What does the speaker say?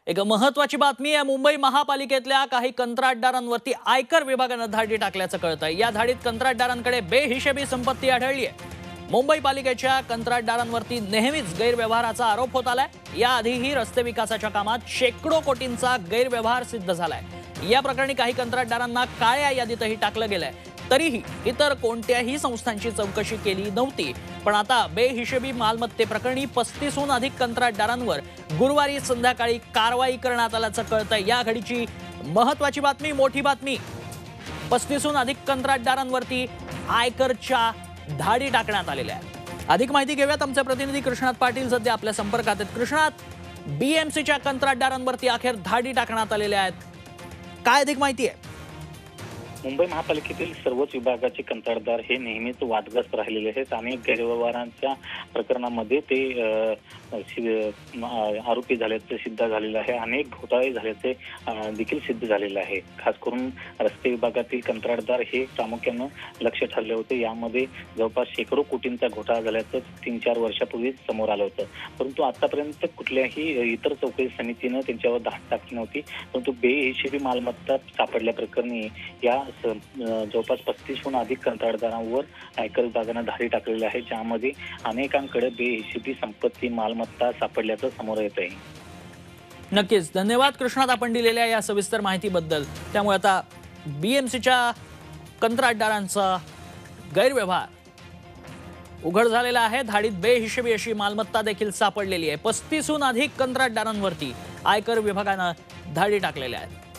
एक महत्त्वाची बातमी आहे। मुंबई महापालिकेतल्या काही कंत्राटदारांवरती आयकर विभागाने धाडी टाकल्याचं कळतंय। या धाडीत कंत्राटदारांकडे बेहिशेबी संपत्ती आढळली आहे। मुंबई पालिकेच्या कंत्राटदारांवरती नेहमीच गैरव्यवहाराचा आरोप होत आलाय। याआधीही रस्ते विकासाच्या कामात शेकडो कोटींचा गैरव्यवहार सिद्ध झालाय। या प्रकरणी काही कंत्राटदारांना काळ्या यादीतही टाकलं गेलंय। तरीही इतर कोणत्याही संस्थांची चौकशी केली नव्हती। पण आता बेहिशेबी मालमत्ते प्रकरणी 35हून अधिक कंत्राटदारांवर गुरुवारी संध्याकाळी कारवाई करण्यात आल्याचं कळतंय। या घडीची महत्त्वाची बातमी, मोठी बातमी, 35हून अधिक कंत्राटदारांवरती आयकरच्या धाडी टाकण्यात आलेल्या आहेत। अधिक माहिती घेऊयात, आमचे प्रतिनिधी कृष्णात पाटील सध्या आपल्या संपर्कात आहेत। कृष्णात, बीएमसीच्या कंत्राटदारांवरती अखेर धाडी टाकण्यात आलेल्या आहेत, काय अधिक माहिती आहे? मुंबई महापालिकेतील सर्वच विभागाचे कंत्राटदार हे नेहमीच वादग्रस्त राहिलेले आहेत। अनेक गैरव्यवहारांच्या प्रकरणामध्ये ते आरोपी झाल्याचे सिद्ध झालेलं आहे। अनेक घोटाळे झाल्याचे देखील सिद्ध झालेलं आहे। खास करून रस्ते विभागातील कंत्राटदार हे प्रामुख्यानं लक्ष ठरले होते। यामध्ये जवळपास शेकडो कोटींचा घोटाळा झाल्याचं 3-4 वर्षापूर्वीच समोर आलं होतं। परंतु आतापर्यंत कुठल्याही इतर चौकशी समितीनं त्यांच्यावर धाड टाकली नव्हती। परंतु बेहिशेबी मालमत्ता सापडल्या प्रकरणी या जवळपास 35हून अधिक कंत्राटदारांवर आयकर विभागाने धाडी टाकलेली आहे, ज्यामध्ये अनेकांकडे बेहिशेबी संपत्ती मालमत्ता सापडल्याचं समोर येत आहे। नक्कीच, धन्यवाद कृष्णात आपण दिलेल्या या सविस्तर माहितीबद्दल। त्यामुळे आता बीएमसीच्या कंत्राटदारांचा गैरव्यवहार उघड झालेला आहे। धाडीत बेहिशेबी अशी मालमत्ता देखील सापडलेली आहे। 35हून अधिक कंत्राटदारांवरती आयकर विभागाने धाडी टाकलेल्या आहेत।